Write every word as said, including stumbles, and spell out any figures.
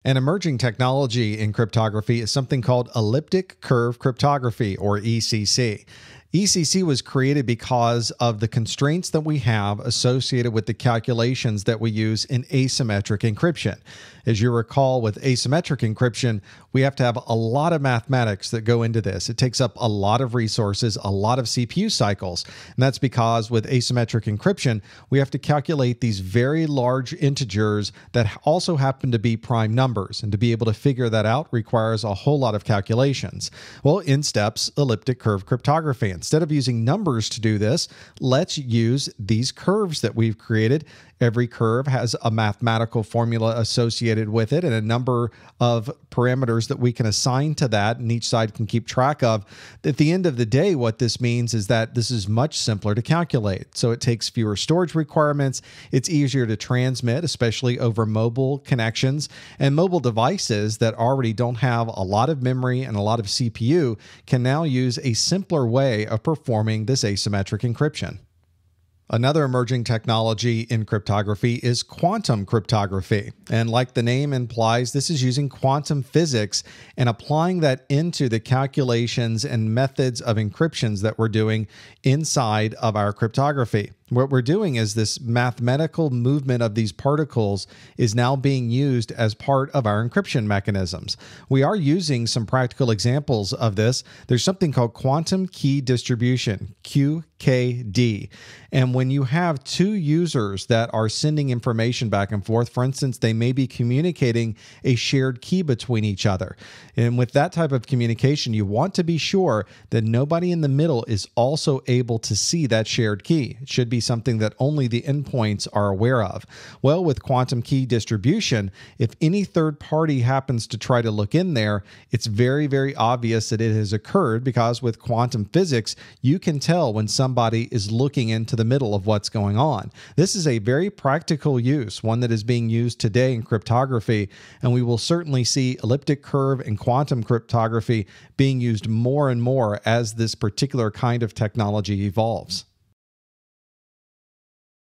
An emerging technology in cryptography is something called elliptic curve cryptography, or E C C. E C C was created because of the constraints that we have associated with the calculations that we use in asymmetric encryption. As you recall, with asymmetric encryption, we have to have a lot of mathematics that go into this. It takes up a lot of resources, a lot of C P U cycles. And that's because with asymmetric encryption, we have to calculate these very large integers that also happen to be prime numbers. And to be able to figure that out requires a whole lot of calculations. Well, in steps elliptic curve cryptography. Instead of using numbers to do this, let's use these curves that we've created. Every curve has a mathematical formula associated with it and a number of parameters that we can assign to that, and each side can keep track of. At the end of the day, what this means is that this is much simpler to calculate. So it takes fewer storage requirements. It's easier to transmit, especially over mobile connections. And mobile devices that already don't have a lot of memory and a lot of C P U can now use a simpler way of performing this asymmetric encryption. Another emerging technology in cryptography is quantum cryptography. And like the name implies, this is using quantum physics and applying that into the calculations and methods of encryptions that we're doing inside of our cryptography. What we're doing is this mathematical movement of these particles is now being used as part of our encryption mechanisms. We are using some practical examples of this. There's something called quantum key distribution, Q K D. And when you have two users that are sending information back and forth, for instance, they may be communicating a shared key between each other. And with that type of communication, you want to be sure that nobody in the middle is also able to see that shared key. It should be something that only the endpoints are aware of. Well, with quantum key distribution, if any third party happens to try to look in there, it's very, very obvious that it has occurred, because with quantum physics, you can tell when somebody is looking into the middle of what's going on. This is a very practical use, one that is being used today in cryptography, and we will certainly see elliptic curve and quantum cryptography being used more and more as this particular kind of technology evolves.